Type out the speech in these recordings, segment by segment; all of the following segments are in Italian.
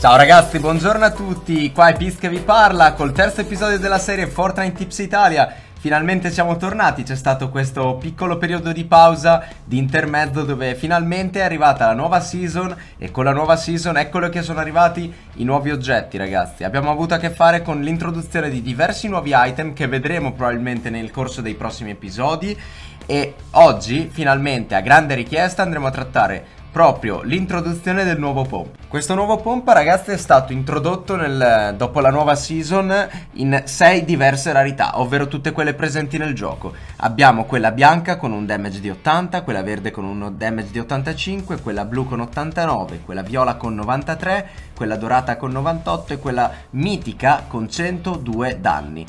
Ciao ragazzi, buongiorno a tutti, qua è Piz che vi parla col terzo episodio della serie Fortnite Tips Italia. Finalmente siamo tornati, c'è stato questo piccolo periodo di pausa, di intermezzo, dove finalmente è arrivata la nuova season e con la nuova season eccolo che sono arrivati i nuovi oggetti ragazzi. Abbiamo avuto a che fare con l'introduzione di diversi nuovi item che vedremo probabilmente nel corso dei prossimi episodi e oggi finalmente a grande richiesta andremo a trattare proprio l'introduzione del nuovo pompa. Questo nuovo pompa ragazzi è stato introdotto dopo la nuova season in 6 diverse rarità, ovvero tutte quelle presenti nel gioco. Abbiamo quella bianca con un damage di 80, quella verde con un damage di 85, quella blu con 89, quella viola con 93, quella dorata con 98 e quella mitica con 102 danni.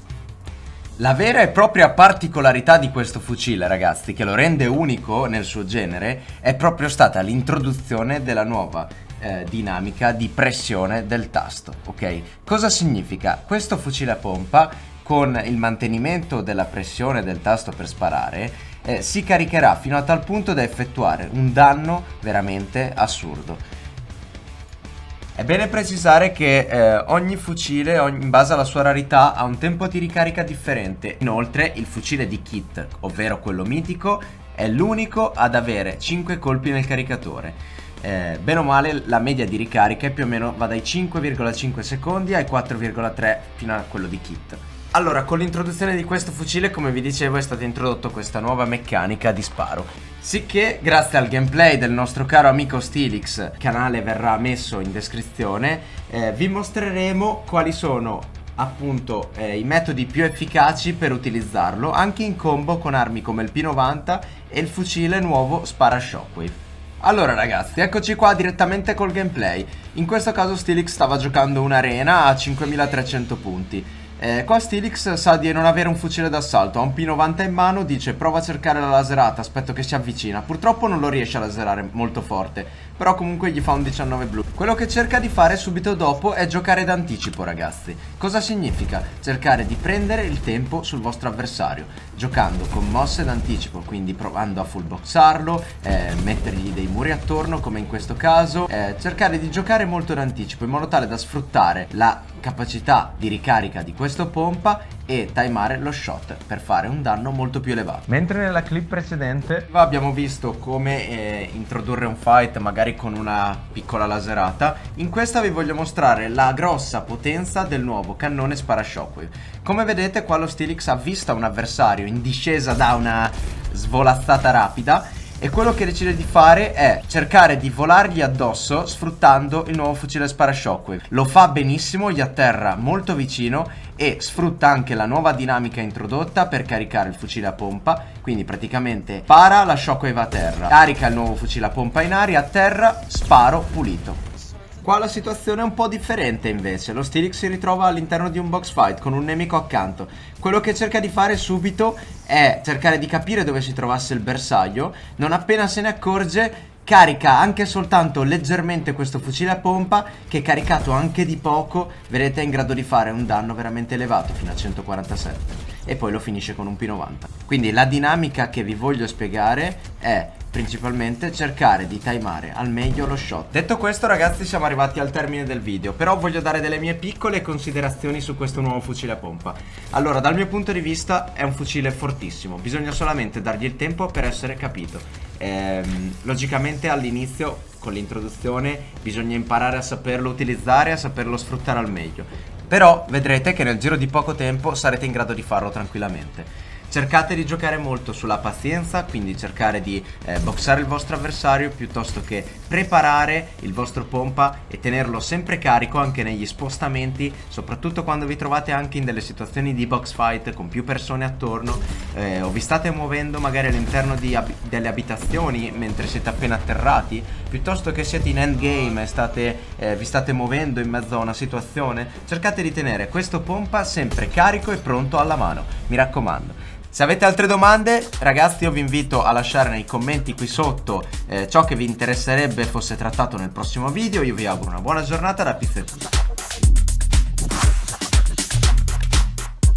La vera e propria particolarità di questo fucile ragazzi, che lo rende unico nel suo genere, è proprio stata l'introduzione della nuova dinamica di pressione del tasto, ok? Cosa significa? Questo fucile a pompa con il mantenimento della pressione del tasto per sparare si caricherà fino a tal punto da effettuare un danno veramente assurdo. È bene precisare che ogni fucile, in base alla sua rarità, ha un tempo di ricarica differente. Inoltre il fucile di kit, ovvero quello mitico, è l'unico ad avere 5 colpi nel caricatore. Bene o male la media di ricarica più o meno va dai 5,5 secondi ai 4,3 fino a quello di kit. Allora, con l'introduzione di questo fucile, come vi dicevo, è stata introdotta questa nuova meccanica di sparo. Sicché, grazie al gameplay del nostro caro amico Steelix, il canale verrà messo in descrizione, vi mostreremo quali sono appunto i metodi più efficaci per utilizzarlo, anche in combo con armi come il P90 e il fucile nuovo Spara Shockwave. Allora ragazzi, eccoci qua direttamente col gameplay. In questo caso Steelix stava giocando un'arena a 5300 punti. Qua Steelix sa di non avere un fucile d'assalto, ha un P90 in mano, dice prova a cercare la laserata, aspetto che si avvicina. Purtroppo non lo riesce a laserare molto forte, però comunque gli fa un 19 blu. Quello che cerca di fare subito dopo è giocare d'anticipo ragazzi. Cosa significa? Cercare di prendere il tempo sul vostro avversario, giocando con mosse d'anticipo, quindi provando a full boxarlo, mettergli dei muri attorno come in questo caso, cercare di giocare molto d'anticipo in modo tale da sfruttare la capacità di ricarica di questo pompa e timare lo shot per fare un danno molto più elevato. Mentre nella clip precedente abbiamo visto come introdurre un fight magari con una piccola laserata, in questa vi voglio mostrare la grossa potenza del nuovo cannone Spara Shockwave. Come vedete qua lo Steelix ha visto un avversario in discesa da una svolazzata rapida e quello che decide di fare è cercare di volargli addosso sfruttando il nuovo fucile Spara Shockwave. Lo fa benissimo, gli atterra molto vicino e sfrutta anche la nuova dinamica introdotta per caricare il fucile a pompa. Quindi praticamente para la Shockwave a terra, carica il nuovo fucile a pompa in aria, atterra, sparo, pulito. Qua la situazione è un po' differente invece, lo Steelix si ritrova all'interno di un box fight con un nemico accanto. Quello che cerca di fare subito è cercare di capire dove si trovasse il bersaglio, non appena se ne accorge carica anche soltanto leggermente questo fucile a pompa che caricato anche di poco, vedete, è in grado di fare un danno veramente elevato fino a 147 e poi lo finisce con un P90. Quindi la dinamica che vi voglio spiegare è principalmente cercare di timare al meglio lo shot. Detto questo ragazzi, siamo arrivati al termine del video, però voglio dare delle mie piccole considerazioni su questo nuovo fucile a pompa. Allora, dal mio punto di vista è un fucile fortissimo, bisogna solamente dargli il tempo per essere capito. Logicamente all'inizio con l'introduzione bisogna imparare a saperlo utilizzare, a saperlo sfruttare al meglio, però vedrete che nel giro di poco tempo sarete in grado di farlo tranquillamente. Cercate di giocare molto sulla pazienza, quindi cercare di boxare il vostro avversario piuttosto che preparare il vostro pompa e tenerlo sempre carico anche negli spostamenti, soprattutto quando vi trovate anche in delle situazioni di box fight con più persone attorno o vi state muovendo magari all'interno delle abitazioni mentre siete appena atterrati, piuttosto che siete in endgame e vi state muovendo in mezzo a una situazione. Cercate di tenere questo pompa sempre carico e pronto alla mano, mi raccomando. Se avete altre domande ragazzi, io vi invito a lasciare nei commenti qui sotto ciò che vi interesserebbe fosse trattato nel prossimo video. Io vi auguro una buona giornata da Piz.